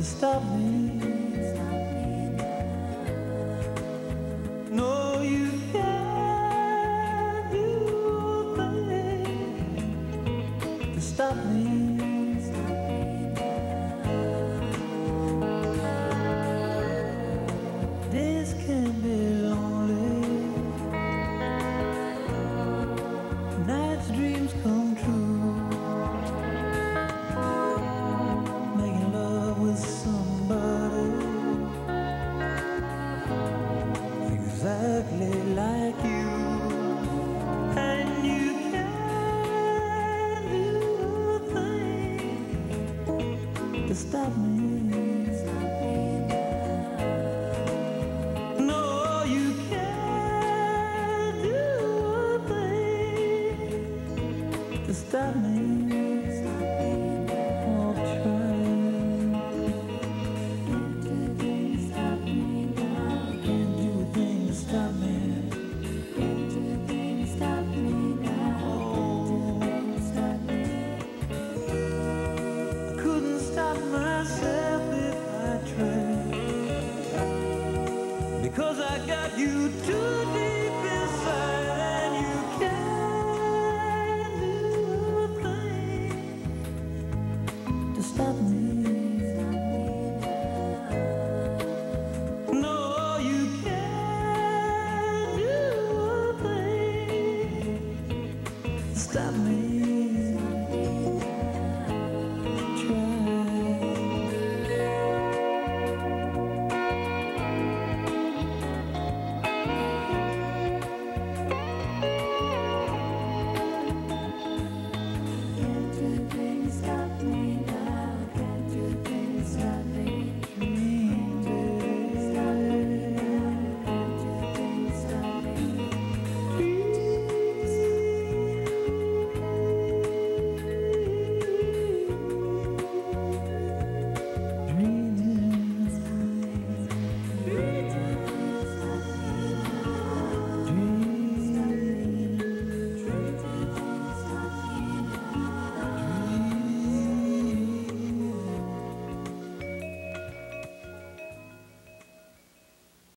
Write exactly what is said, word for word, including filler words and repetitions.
stop me. No, you can't do a thing to stop me. This can be lonely. Night's dreams come true. Making love with somebody exactly like you. And you can't do a thing to stop me. No, you can't do a thing to stop me. Oh, try. Can't do a thing to stop me. I couldn't stop myself if I tried, because I got you too deep inside, and you can't do a thing to stop me.